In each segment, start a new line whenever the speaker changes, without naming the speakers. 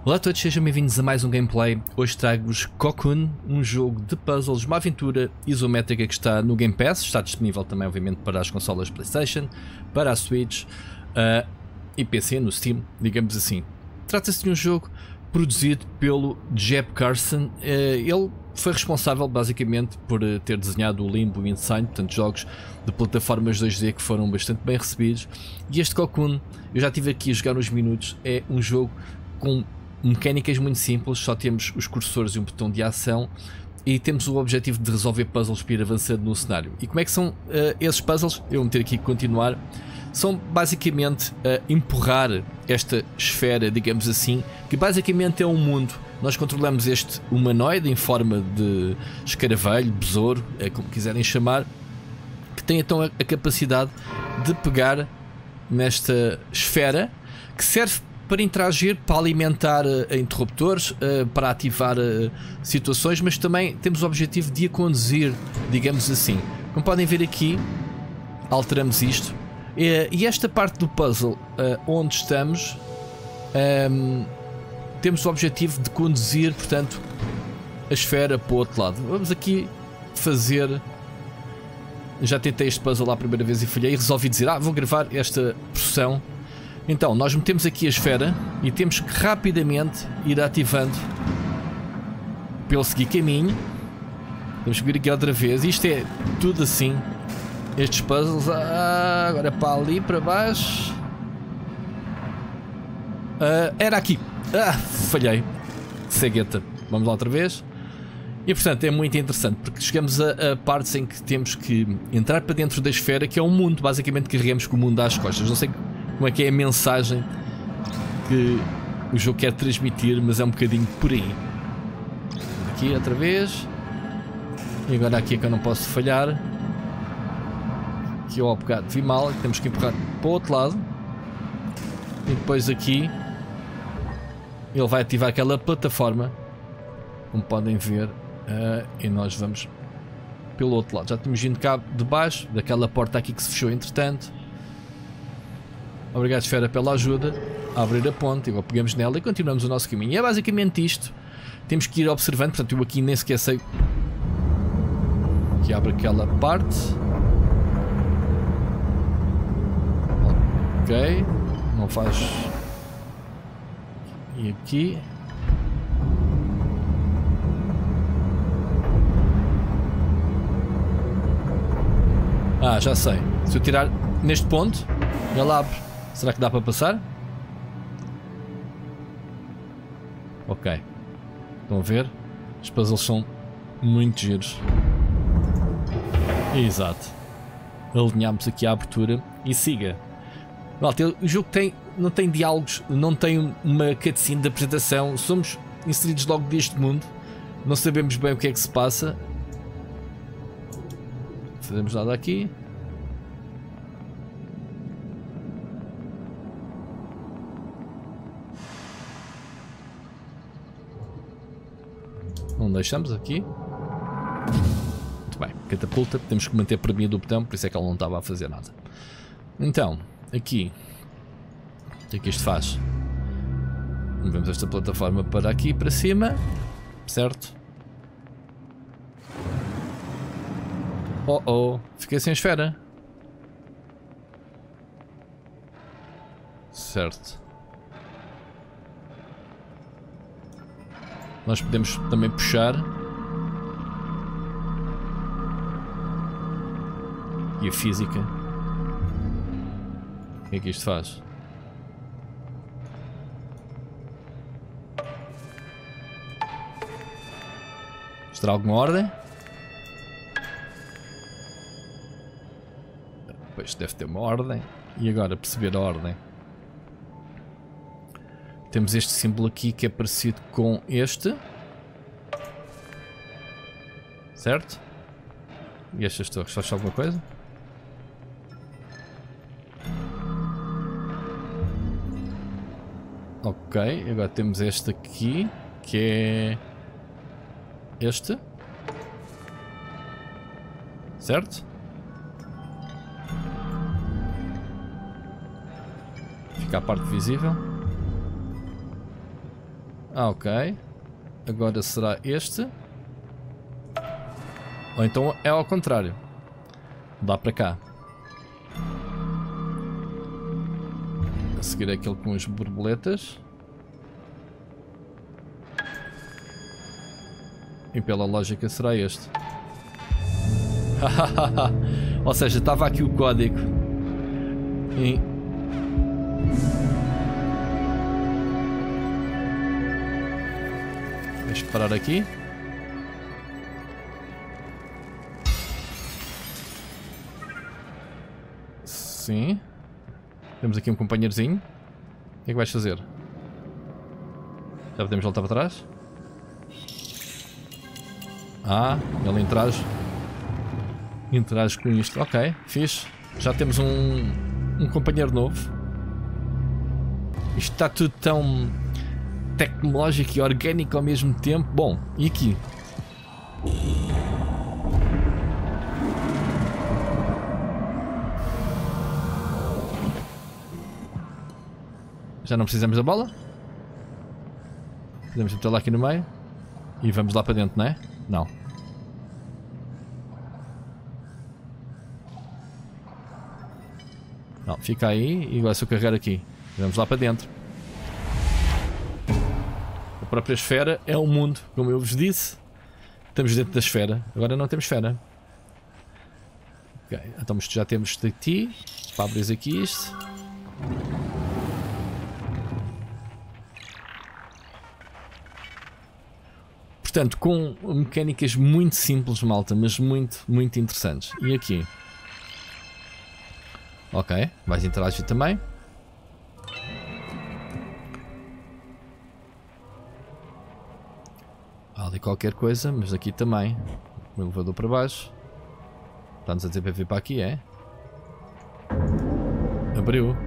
Olá a todos, sejam bem-vindos a mais um gameplay. Hoje trago-vos Cocoon, um jogo de puzzles, uma aventura isométrica que está no Game Pass. Está disponível também, obviamente, para as consolas PlayStation, para a Switch e PC, no Steam, digamos assim. Trata-se de um jogo produzido pelo Jeb Carson. Ele foi responsável, basicamente, por ter desenhado o Limbo e o Inside, portanto, jogos de plataformas 2D que foram bastante bem recebidos. E este Cocoon, eu já estive aqui a jogar uns minutos, é um jogo com mecânicas muito simples, só temos os cursores e um botão de ação e temos o objetivo de resolver puzzles para ir avançando no cenário. E como é que são esses puzzles? Eu vou meter aqui continuar. São basicamente empurrar esta esfera, digamos assim, que basicamente é um mundo. Nós controlamos este humanoide em forma de escaravelho, besouro, como quiserem chamar, que tem então a capacidade de pegar nesta esfera, que serve para interagir, para alimentar interruptores, para ativar situações, mas também temos o objetivo de a conduzir, digamos assim. Como podem ver aqui, alteramos isto. E esta parte do puzzle onde estamos, temos o objetivo de conduzir, portanto, a esfera para o outro lado. Vamos aqui fazer... Já tentei este puzzle lá a primeira vez e falhei, e resolvi dizer, vou gravar esta porção. Então, nós metemos aqui a esfera e temos que rapidamente ir ativando pelo seguir caminho. Temos que vir aqui outra vez. Isto é tudo assim. Estes puzzles. Agora para ali, para baixo. Era aqui. Falhei. Cegueta. Vamos lá outra vez. E portanto é muito interessante porque chegamos a partes em que temos que entrar para dentro da esfera, que é um mundo. Basicamente carregamos com o mundo às costas. Não sei como é que é a mensagem que o jogo quer transmitir, mas é um bocadinho por aí. Aqui outra vez. E agora aqui é que eu não posso falhar. Aqui ao bocado vi mal, temos que empurrar para o outro lado. E depois aqui ele vai ativar aquela plataforma, como podem ver, e nós vamos pelo outro lado. Já temos vindo cá de baixo, daquela porta aqui que se fechou entretanto. Obrigado, esfera, pela ajuda a abrir a ponte. Agora pegamos nela e continuamos o nosso caminho. E é basicamente isto. Temos que ir observando. Portanto, eu aqui nem sequer sei que abre aquela parte. Ok. Não faz. E aqui. Já sei. Se eu tirar neste ponto, ele abre. Será que dá para passar? Ok. Estão a ver? Os puzzles são muito giros. Exato. Alinhamos aqui a abertura e siga. Malta, o jogo não tem diálogos, não tem uma cutscene de apresentação. Somos inseridos logo deste mundo. Não sabemos bem o que é que se passa. Não fazemos nada aqui. Não deixamos aqui. Muito bem, catapulta. Temos que manter premido o botão, por isso é que ele não estava a fazer nada. Então, aqui. O que é que isto faz? Movemos esta plataforma para aqui, para cima. Certo? Fiquei sem esfera. Certo. Nós podemos também puxar. E a física. O que é que isto faz? Terá alguma ordem? Pois deve ter uma ordem. E agora perceber a ordem. Temos este símbolo aqui que é parecido com este. Certo? E estas torres, faz alguma coisa? Ok, agora temos este aqui, que é este. Certo? Fica a parte visível. Ah, ok. Agora será este. Ou então é ao contrário. Dá para cá. A seguir é aquele com as borboletas. E pela lógica será este. Ou seja, estava aqui o código. E... deixa eu parar aqui. Sim. Temos aqui um companheirozinho. O que é que vais fazer? Já podemos voltar para trás? Ah, ele interage com isto. Ok, fixe. Já temos um companheiro novo. Isto está tudo tão tecnológico e orgânico ao mesmo tempo. Bom, e aqui? Já não precisamos da bola? Podemos meter lá aqui no meio. E vamos lá para dentro, não é? Não. Não, fica aí e agora se eu carregar aqui. Vamos lá para dentro. A própria esfera é um mundo, como eu vos disse. Estamos dentro da esfera. Agora não temos esfera. Ok, então já temos isto aqui. Para abrir aqui isto. Portanto, com mecânicas muito simples, malta, mas muito, muito interessantes. E aqui? Ok, vais interagir também. Há ali qualquer coisa, mas aqui também. O elevador para baixo. Está-nos a dizer para vir para aqui, é? Abriu.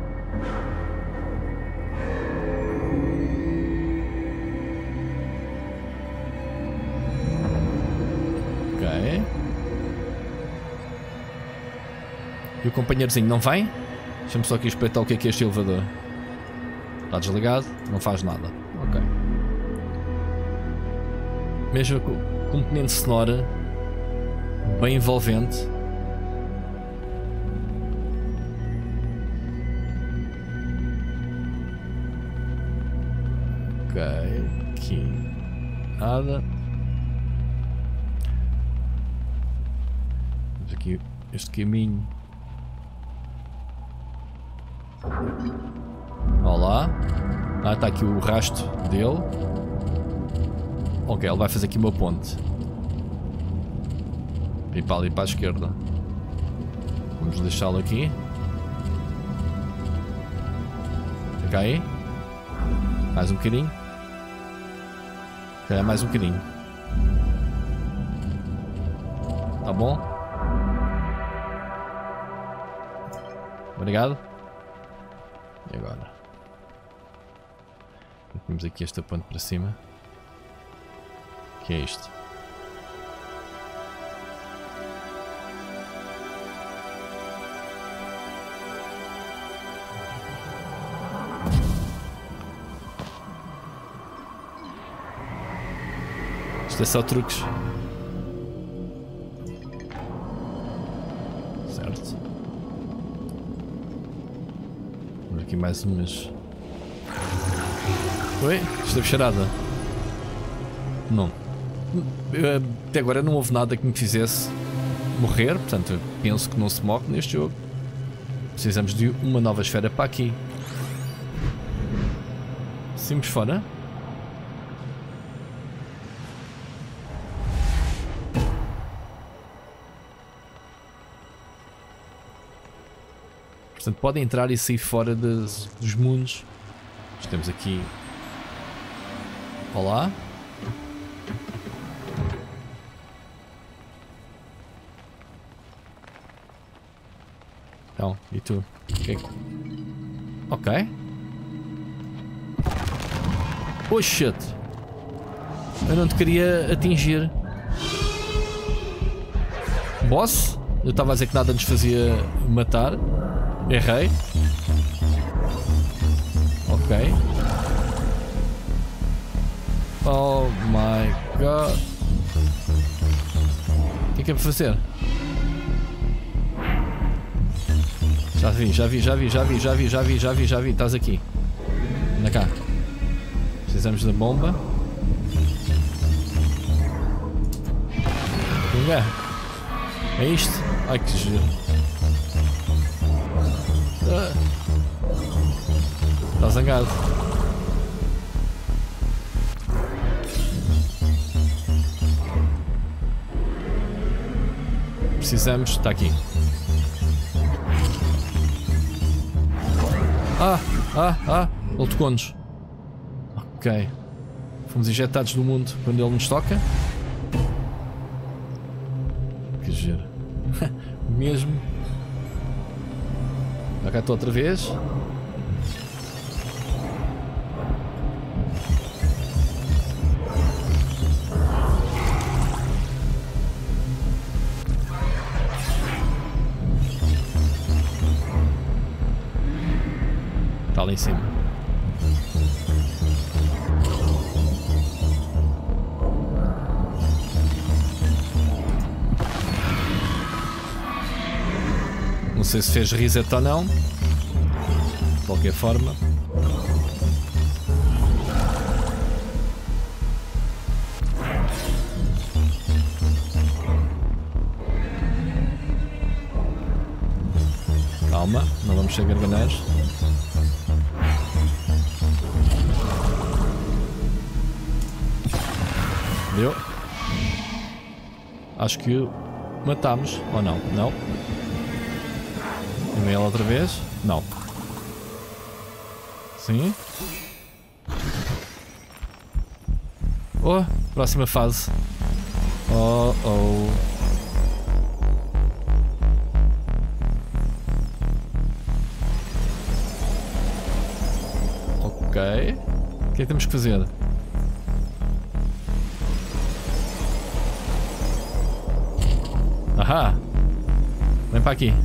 E o companheirozinho não vem? Deixa-me só aqui espreitar o que é este elevador. Está desligado, não faz nada. Ok. Mesmo com componente sonora bem envolvente. Ok, aqui nada. Temos aqui este caminho. Olá. Ah, está aqui o rastro dele. Ok, ele vai fazer aqui uma ponte. E para ali para a esquerda. Vamos deixá-lo aqui. Fica aí. Mais um bocadinho. É mais um bocadinho. Tá bom? Obrigado. E agora? Temos aqui esta ponte para cima. Que é isto? Isto é só truques. Certo. Vamos aqui mais umas. Oi? Esteve cheirada? Não. Até agora não houve nada que me fizesse morrer, portanto eu penso que não se morre neste jogo. Precisamos de uma nova esfera para aqui. Simples fora. Portanto podem entrar e sair fora dos mundos. Temos aqui. Olá. Então, e tu? Okay. Ok. Oh shit! Eu não te queria atingir. Boss? Eu estava a dizer que nada nos fazia matar. Errei. Ok. Oh my god. O que é para fazer? Já vi. Estás aqui. Anda cá. Precisamos da bomba. É isto? Ai que giro. Está zangado. Precisamos. Está aqui. Ele tocou-nos. Ok. Fomos injetados no mundo quando ele nos toca. Que giro. Mesmo. Já cá estou outra vez. Está lá em cima. Não sei se fez reset ou não. De qualquer forma. Calma, não vamos ser garganeiros. Deu. Acho que o matámos. Ou não? Não. E ela outra vez? Não. Sim. Oh, próxima fase. Oh, oh. Ok. O que é que temos que fazer? Ahá. Vem para aqui.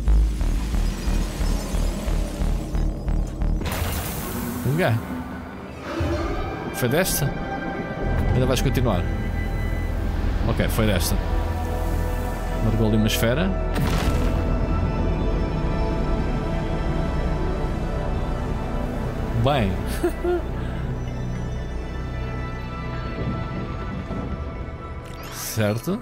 Ninguém. Foi desta? Ainda vais continuar? Ok, foi desta. Largou ali uma esfera. Bem. Certo.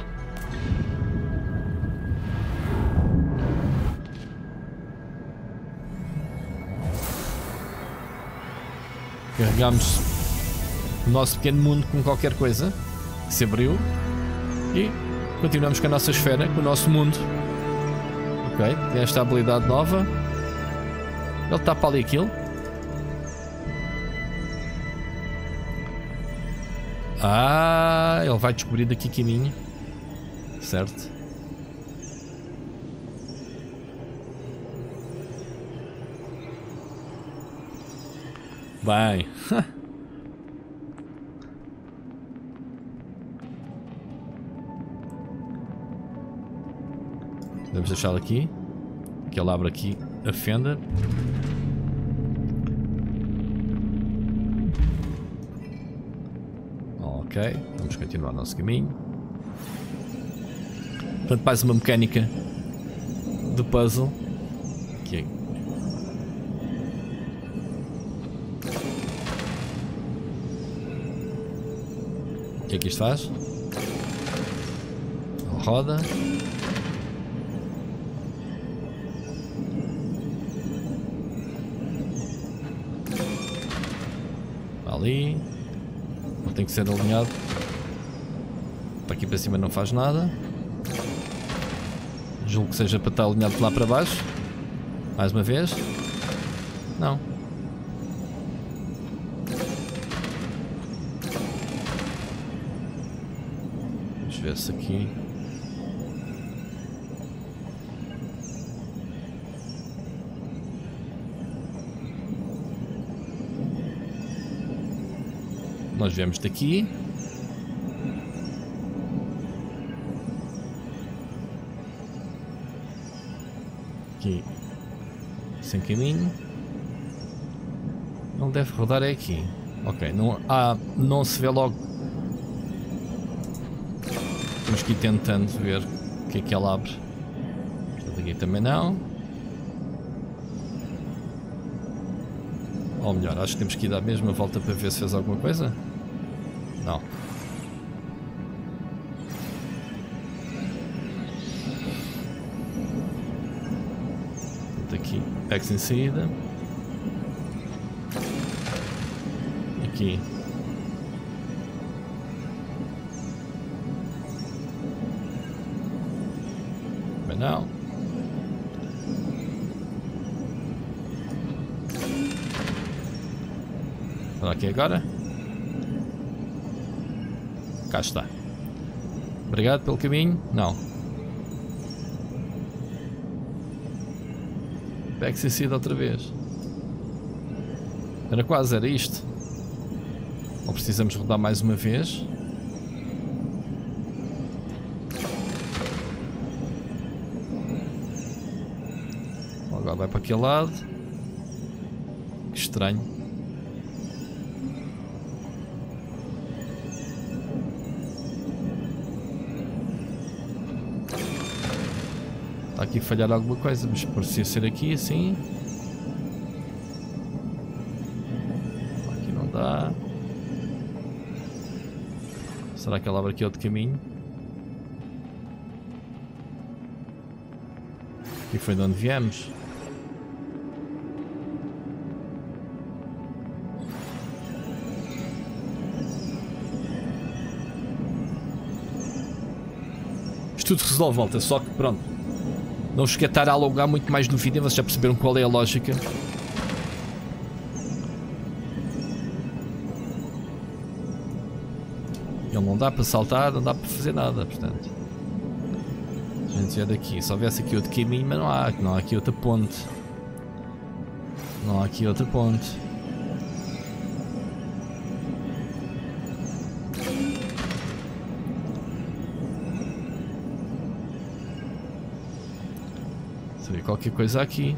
Carregamos o nosso pequeno mundo com qualquer coisa que se abriu e continuamos com a nossa esfera, com o nosso mundo. Ok, tem esta habilidade nova. Ele tapa ali aquilo. Ah, ele vai descobrir daqui caminho. Certo. Bem. Vamos deixá-lo aqui. Que ele abre aqui a fenda. Ok, vamos continuar o nosso caminho. Portanto, mais uma mecânica de puzzle. Aqui. O que é que isto faz? Roda. Ali. Ele tem que ser alinhado. Para aqui para cima não faz nada. Julgo que seja para estar alinhado de lá para baixo. Mais uma vez. Não. Vamos ver se aqui. Nós viemos daqui. Aqui. Sem caminho. Não deve rodar é aqui. Ok, não se vê logo. Temos que ir tentando ver o que é que ela abre. Portanto, aqui também não. Ou melhor, acho que temos que ir dar a mesma volta para ver se fez alguma coisa. Não. Portanto, aqui, packs em saída. Aqui. Mas não. Olha aqui agora. Cá está. Obrigado pelo caminho. Não. Pega-se em saída outra vez. Era quase, era isto. Ou precisamos rodar mais uma vez? Agora vai para aquele lado. Que estranho. Está aqui a falhar alguma coisa, mas parecia ser aqui assim. Aqui não dá. Será que ela abre aqui outro caminho? Aqui foi de onde viemos. Isto tudo resolve, volta, só que pronto. Não vos quero estar a alongar muito mais no vídeo, vocês já perceberam qual é a lógica. Ele não dá para saltar, não dá para fazer nada, portanto. A gente vê daqui, se houvesse aqui outro caminho, mas não há aqui outra ponte. Não há aqui outra ponte. Se vê qualquer coisa aqui.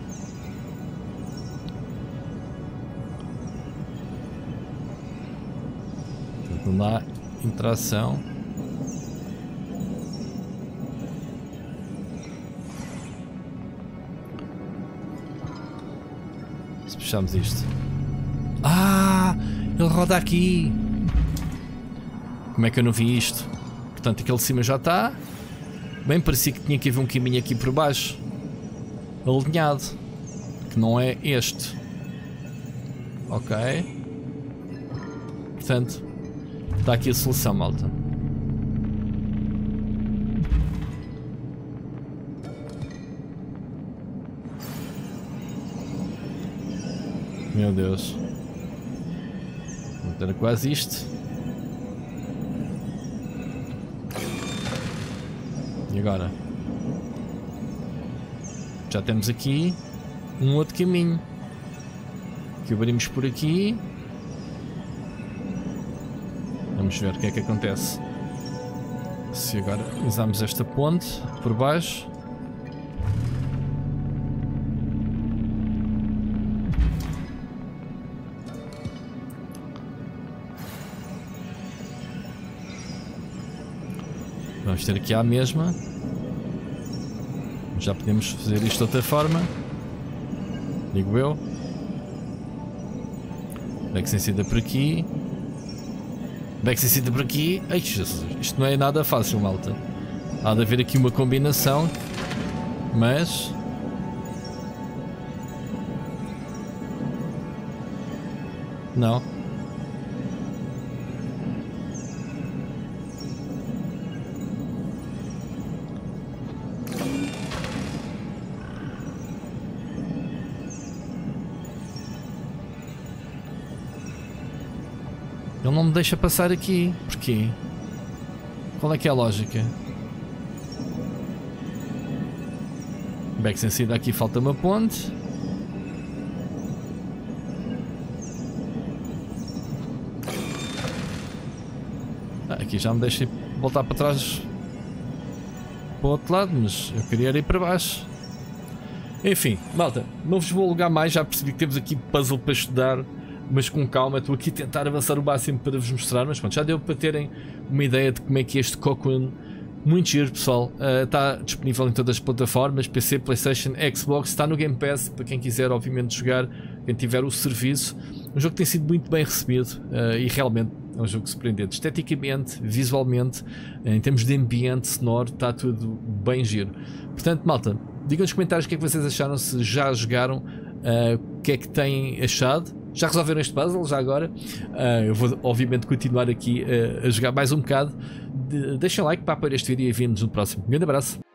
Portanto, não dá interação. Se puxarmos isto. Ah! Ele roda aqui! Como é que eu não vi isto? Portanto, aquele de cima já está. Bem, parecia que tinha que haver um caminho aqui por baixo. Alinhado. Que não é este. Ok. Portanto, está aqui a solução, malta. Meu Deus. Era quase isto. E agora? Já temos aqui um outro caminho. Que abrimos por aqui. Vamos ver o que é que acontece. Se agora usarmos esta ponte por baixo. Vamos ter aqui a mesma. Já podemos fazer isto de outra forma. Digo eu. Back sem saída por aqui. Back sem saída por aqui. Ai, Jesus, isto não é nada fácil, malta. Há de haver aqui uma combinação. Mas... não. Ele não me deixa passar aqui. Porquê? Qual é que é a lógica? Back sem saída aqui, falta uma ponte. Aqui já me deixa voltar para trás para o outro lado, mas eu queria ir para baixo. Enfim, malta, não vos vou alugar mais, já percebi que temos aqui puzzle para estudar. mas com calma. Estou aqui a tentar avançar o máximo para vos mostrar, mas pronto, já deu para terem uma ideia de como é que é este Cocoon. Muito giro, pessoal. Está disponível em todas as plataformas, PC, PlayStation, Xbox, está no Game Pass para quem quiser obviamente jogar, quem tiver o serviço. Um jogo que tem sido muito bem recebido e realmente é um jogo surpreendente, esteticamente, visualmente, em termos de ambiente sonoro, está tudo bem giro. Portanto, malta, digam nos comentários o que é que vocês acharam, se já jogaram, o que é que têm achado. Já resolveram este puzzle, já agora? Eu vou obviamente continuar aqui a jogar mais um bocado. Deixem like para apoiar este vídeo e vemos no próximo. Um grande abraço.